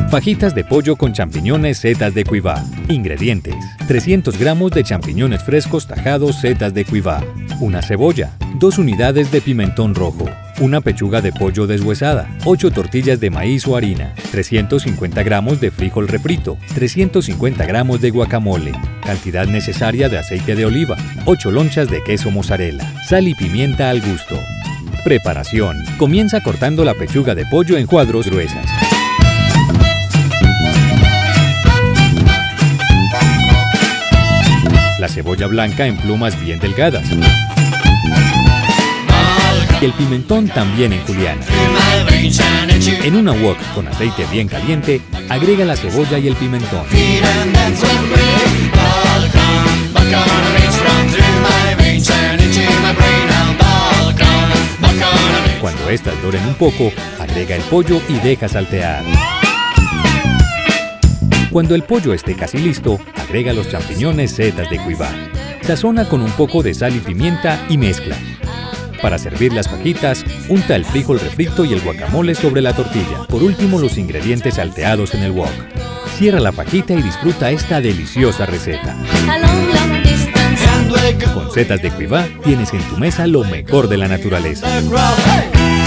Fajitas de pollo con champiñones setas de Cuiabá. Ingredientes: 300 gramos de champiñones frescos tajados setas de Cuiabá, una cebolla, 2 unidades de pimentón rojo, una pechuga de pollo deshuesada, 8 tortillas de maíz o harina, 350 gramos de frijol refrito, 350 gramos de guacamole, cantidad necesaria de aceite de oliva, 8 lonchas de queso mozzarella, sal y pimienta al gusto. Preparación: comienza cortando la pechuga de pollo en cuadros gruesas. La cebolla blanca en plumas bien delgadas. Y el pimentón también en juliana. En una wok con aceite bien caliente, agrega la cebolla y el pimentón. Cuando estas doren un poco, agrega el pollo y deja saltear. Cuando el pollo esté casi listo, agrega los champiñones setas de Cuiabá. Sazona con un poco de sal y pimienta y mezcla. Para servir las fajitas, unta el frijol refrito y el guacamole sobre la tortilla. Por último, los ingredientes salteados en el wok. Cierra la fajita y disfruta esta deliciosa receta. Con setas de Cuiabá tienes en tu mesa lo mejor de la naturaleza.